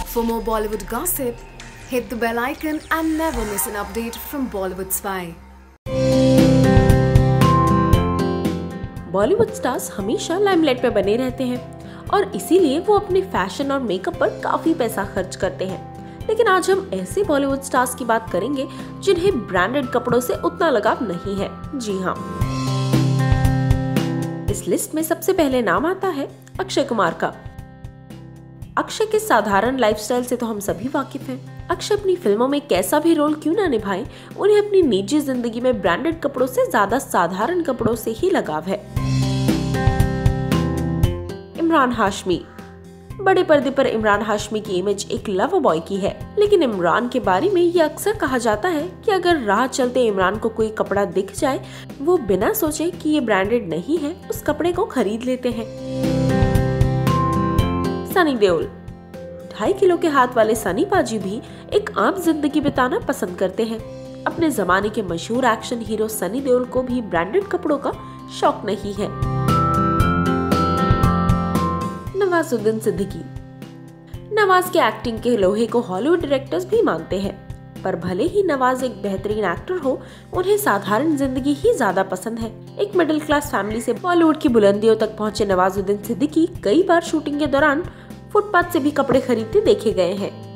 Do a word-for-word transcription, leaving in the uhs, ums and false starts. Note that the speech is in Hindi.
For more Bollywood gossip, hit the bell icon and never miss an update from Bollywood Spy. Bollywood stars हमेशा लाइमलाइट पे बने रहते हैं और इसीलिए वो अपने फैशन और मेकअप पर काफी पैसा खर्च करते हैं। लेकिन आज हम ऐसे बॉलीवुड स्टार्स की बात करेंगे जिन्हें ब्रांडेड कपड़ों से उतना लगाव नहीं है। जी हाँ, इस लिस्ट में सबसे पहले नाम आता है अक्षय कुमार का। अक्षय के साधारण लाइफस्टाइल से तो हम सभी वाकिफ हैं। अक्षय अपनी फिल्मों में कैसा भी रोल क्यों ना निभाएं, उन्हें अपनी निजी जिंदगी में ब्रांडेड कपड़ों से ज्यादा साधारण कपड़ों से ही लगाव है। इमरान हाशमी। बड़े पर्दे पर इमरान हाशमी की इमेज एक लव बॉय की है, लेकिन इमरान के बारे में ये अक्सर कहा जाता है कि अगर राह चलते इमरान को कोई कपड़ा दिख जाए, वो बिना सोचे कि ये ब्रांडेड नहीं है उस कपड़े को खरीद लेते हैं। सनी देओल। ढाई किलो के हाथ वाले सनी पाजी भी एक आम जिंदगी बिताना पसंद करते हैं। अपने जमाने के मशहूर एक्शन हीरो सनी देओल को भी ब्रांडेड कपड़ों का शौक नहीं है। नवाजुद्दीन सिद्दीकी। नवाज के एक्टिंग के लोहे को हॉलीवुड डायरेक्टर्स भी मानते हैं, पर भले ही नवाज एक बेहतरीन एक्टर हो, उन्हें साधारण जिंदगी ही ज्यादा पसंद है। एक मिडिल क्लास फैमिली से बॉलीवुड की बुलंदियों तक पहुंचे नवाजुद्दीन सिद्दीकी कई बार शूटिंग के दौरान फुटपाथ से भी कपड़े खरीदते देखे गए हैं।